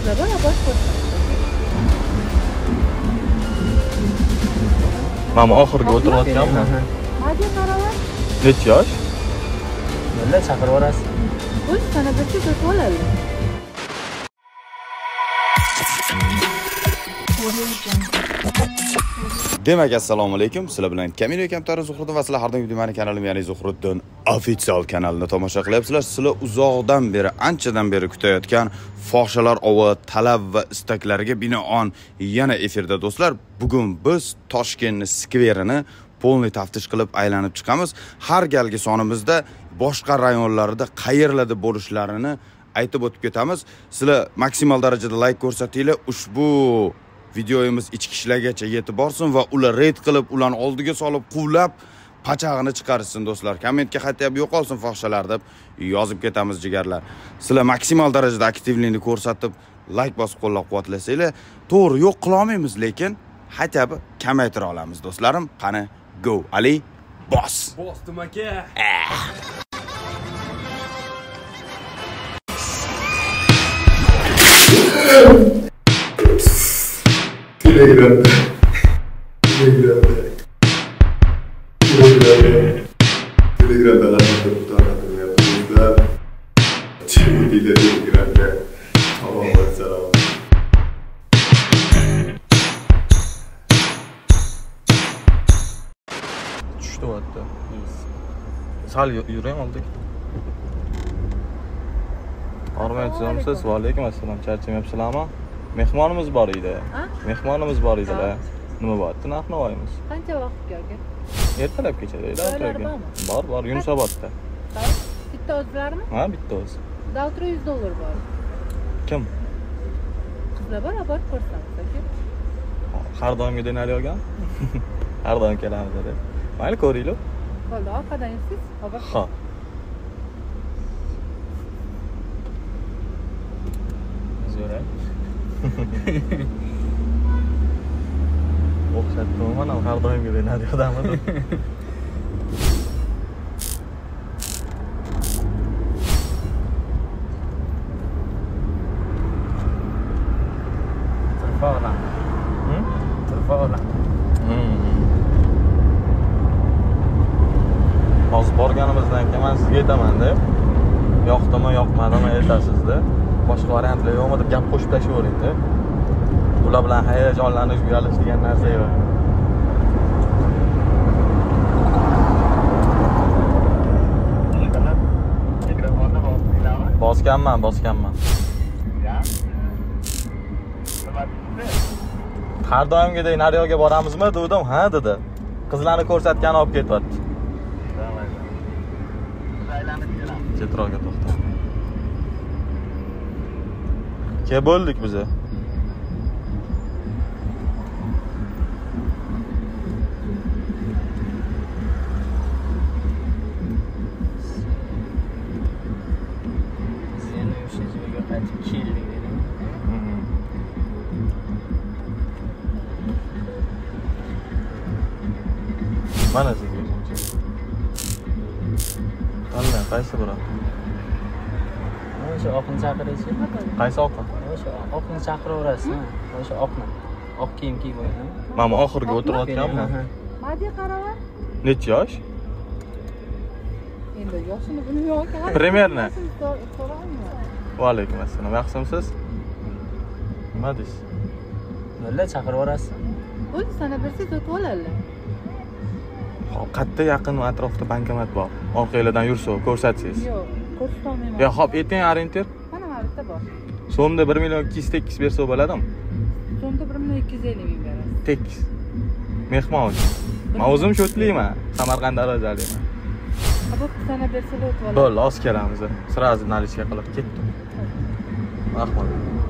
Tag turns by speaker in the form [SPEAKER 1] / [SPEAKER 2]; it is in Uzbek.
[SPEAKER 1] Qizlar bosh qo'shsin.
[SPEAKER 2] Mana oxirgi o'tirayotganman.
[SPEAKER 1] Hadi qaralar.
[SPEAKER 2] Necha yosh?
[SPEAKER 3] Milla chaqirib yuborasiz.
[SPEAKER 1] O'z sana birga o'tib oladi.
[SPEAKER 4] Demak, assalomu alaykum. Sizlar bilan Kamino Kamtar Zuhriddin va sizlar har doim meni kanalim, ya'ni Zuhriddin official kanalini tomosha qilyapsizlar. Sizlar uzoqdan beri, anchadan beri kutayotgan fohishalar ovi talab va istaklariga binoan yana efirda do'stlar. Bugun biz Toshkent skverini polniy taftish qilib aylanib chiqamiz. Har galgi sonimizda boshqa rayonlarda qayerlarda bo'lishlarini aytib o'tib ketamiz. Sizlar maksimal darajada like ko'rsatinglar. Ushbu videoyimiz ichki ishlargacha yetib borsin va ular reyt qilib, ularni oldiga solib, quvlab, pachag'ini chiqarsin do'stlar. Kommentga xatiyab yo'qolsin fohishalar deb yozib ketamiz jigarlar. Sizlar maksimal darajada aktivlikni ko'rsatib, like bosib qo'llab-quvvatlasanglar, to'g'ri yo'q qila olmaymiz, lekin xatiyab kamaytira olamiz do'stlarim. Qani, go. Ali, bos.
[SPEAKER 2] Bosdim aka.
[SPEAKER 4] Telegramda qanaqadir Chimdida Telegramda tamomlar salom.
[SPEAKER 2] Tushdi o'tdi. Sal yurayim oldik. Ormanchimsiz, va alaykum assalom. Charchamayapsizlarmi? Mehmonimiz bor edi. Mehmonimiz bor edilar. Nima bo'pti? Narx-navoyimiz.
[SPEAKER 1] Qancha vaqtga kelgan?
[SPEAKER 2] Ertalab kechada o'tirgan. Bor, Yunusobodda.
[SPEAKER 1] Bitta o'zlarmi?
[SPEAKER 2] Ha, bitta o'z.
[SPEAKER 1] Davtra $100 bor.
[SPEAKER 2] Kim?
[SPEAKER 1] Qizlar bor ko'rsatsa aka.
[SPEAKER 2] Har doimga denar yo'gan? Har doim kelamiz deb. Mayli, ko'ringlar.
[SPEAKER 1] Bo'ldi, orqadan siz xabar.
[SPEAKER 2] Ha. Zo'ra. O'xshatdim, mana har doimga denar yordamida. Hozir borganimizdan keyin men sizga aytaman deb, yoqdimi, yoqmadimi aytasizda. Boshqa variantlar yo'qmi deb gap qo'shib tashlayvering deb. Ular bilan hayajonlanish, uyalish degan narsa yo'q. Bosganman. Har doimgidek Naryoga boramizmi dedim, ha dedi. Qizlarni ko'rsatgani olib ketyapti. Chetroqqa to'xta. Ke bo'ldik biz. Mana sizga. Tanlang, qaysi biri?
[SPEAKER 3] O'sha oqni chaqirasiz.
[SPEAKER 2] Qaysi oqni?
[SPEAKER 3] O'sha oqni chaqiraverasiz. O'sha oqni. Oq kiyim kiyib olgan.
[SPEAKER 2] Mana oxirgi o'tirayotganman.
[SPEAKER 1] Hadi qaralar.
[SPEAKER 2] Necha yosh?
[SPEAKER 1] Endi yoshini bilmayman.
[SPEAKER 2] Примерно. Va alaykum assalom. Yaxshimisiz? Nima deysiz?
[SPEAKER 3] Milla chaqirib yuborasiz.
[SPEAKER 1] O'z sana birsiz o'tib oladi.
[SPEAKER 2] Qayerda yaqin atrofda bankomat bor. Orqangizdan yursa ko'rsatsangiz.
[SPEAKER 1] Yo'q, ko'rsatolmayman.
[SPEAKER 2] Ya, hop, ayting orientir.
[SPEAKER 1] Mana bitta bor.
[SPEAKER 2] So'mda 1.200.000 bersa bo'ladimi?
[SPEAKER 1] So'mda 1.250.000 berasiz.
[SPEAKER 2] Tekis. Mehmon uchun. Men o'zim shotlayman. Samarqand darajaliman.
[SPEAKER 1] Bu sana bersalar o'tib oladi.
[SPEAKER 2] Bo'ldi, oz kelamiz. Sразу наличка qilib ketdim. Rahmat.